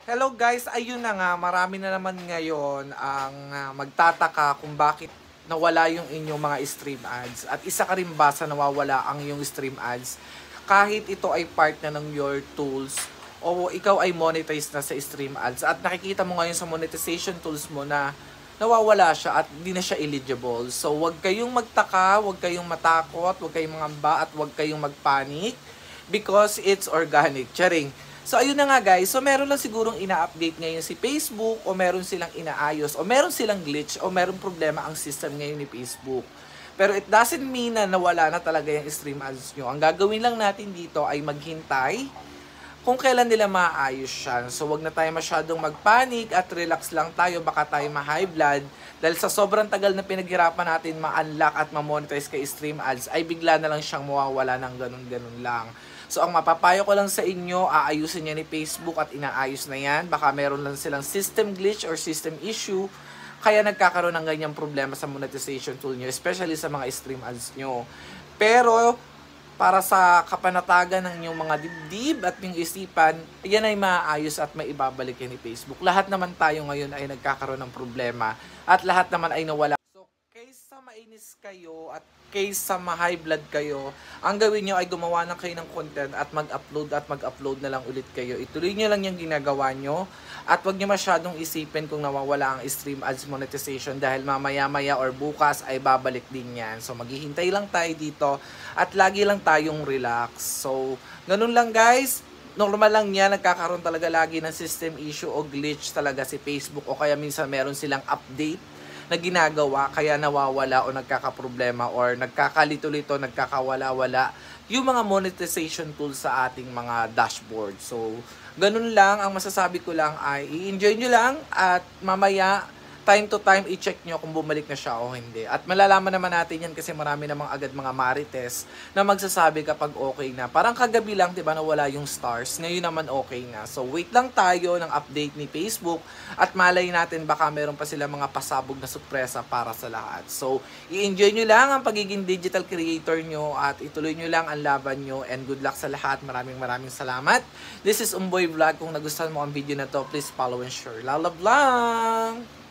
Hello guys, ayun na nga, marami na naman ngayon ang magtataka kung bakit nawala yung inyong mga stream ads. At isa ka rin ba sa nawawala ang yung stream ads kahit ito ay part na ng your tools o ikaw ay monetize na sa stream ads at nakikita mo ngayon sa monetization tools mo na nawawala siya at hindi na siya eligible. So wag kayong magtaka, wag kayong matakot, wag kayong mangamba at wag kayong magpanic because it's organic. Charing. So ayun na nga guys, so meron lang sigurong ina-update ngayon si Facebook o meron silang inaayos o meron silang glitch o meron problema ang system ngayon ni Facebook. Pero it doesn't mean na nawala na talaga yung stream ads nyo. Ang gagawin lang natin dito ay maghintay kung kailan nila maayos siya. So wag na tayo masyadong magpanic at relax lang tayo, baka tayo ma-high blood. Dahil sa sobrang tagal na pinaghirapan natin ma-unlock at ma-monetize kay stream ads, ay bigla na lang siyang mawawala ng ganun-ganun lang. So ang mapapayo ko lang sa inyo, aayusin niya ni Facebook at inaayos na yan. Baka meron lang silang system glitch or system issue, kaya nagkakaroon ng ganyang problema sa monetization tool nyo, especially sa mga stream ads nyo. Pero para sa kapanatagan ng inyong mga dibdib at yung isipan, yan ay maayos at maibabalik yan ni Facebook. Lahat naman tayo ngayon ay nagkakaroon ng problema at lahat naman ay nawala. So, kaysa mainis kayo at kaysa ma-high blood kayo, ang gawin nyo ay gumawa na kayo ng content at mag-upload na lang ulit kayo. Ituloy nyo lang yung ginagawa nyo at wag nyo masyadong isipin kung nawawala ang stream ads monetization dahil mamaya-maya or bukas ay babalik din yan. So maghihintay lang tayo dito at lagi lang tayong relax. So ganun lang guys. Normal lang yan, nagkakaroon talaga lagi ng system issue o glitch talaga si Facebook o kaya minsan meron silang update na ginagawa kaya nawawala o nagkakaproblema or nagkakalito-lito, nagkakawala-wala yung mga monetization tools sa ating mga dashboard. So, ganun lang. Ang masasabi ko lang ay i-enjoy nyo lang at mamaya time to time i-check nyo kung bumalik na siya o hindi. At malalaman naman natin yan kasi marami namang agad mga marites na magsasabi kapag okay na. Parang kagabi lang, diba, na wala yung stars. Ngayon naman okay na. So, wait lang tayo ng update ni Facebook at malay natin baka meron pa sila mga pasabog na sorpresa para sa lahat. So, i-enjoy nyo lang ang pagiging digital creator nyo at ituloy nyo lang ang laban nyo and good luck sa lahat. Maraming salamat. This is Umboy Vlog. Kung nagustuhan mo ang video na to, please follow and share. Love lang!